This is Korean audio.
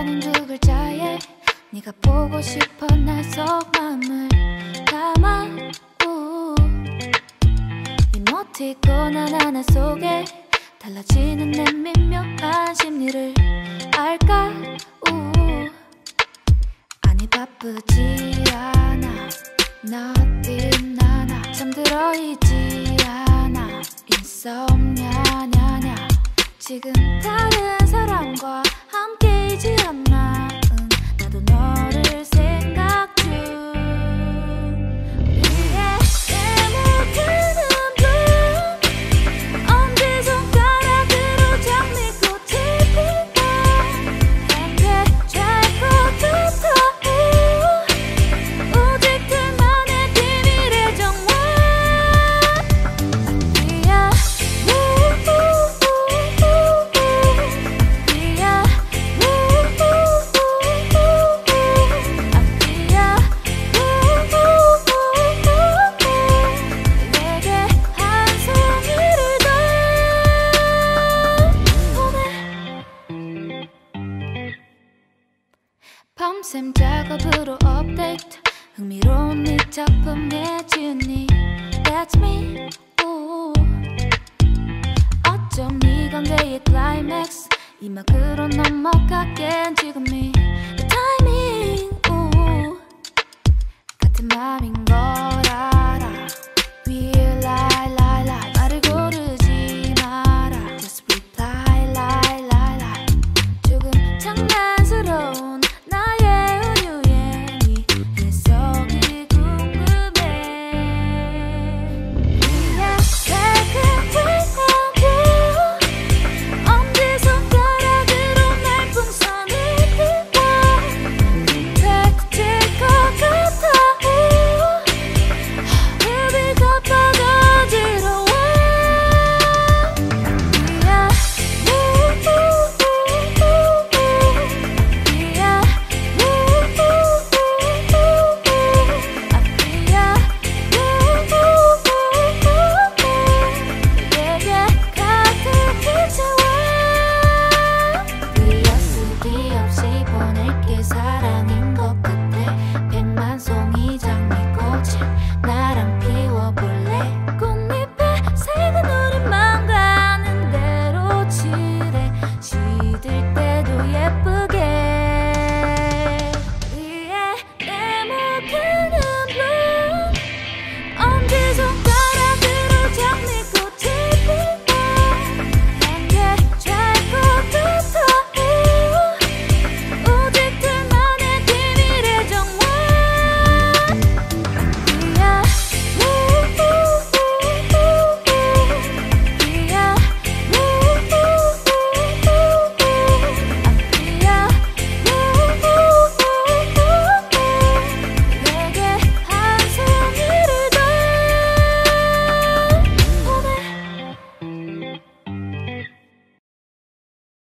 사랑이라는 두 글자에 네가 보고 싶어 날 속 마음을 담아 이모티콘 하나하나 속에 달라지는 내 미묘한 심리를 알까 아니 바쁘지 않아 nothing 나나 잠들어 있지 않아 인썸냐냐냐 지금 다른 사람과 함께이지 않나 나도 너를 생각 중 위에 내모드는 bloom 엄지손가락으로 장미꽃을 피워 향해 잘 것 같아 오직 둘만의 비밀의 정원 비야 밤샘 작업으로 업데이트 흥미로운 네 작품에 지은니 That's me 어쩜 네 관계의 클라이맥스 이막으로 넘어가기엔 지금이 The timing 같은 맘인걸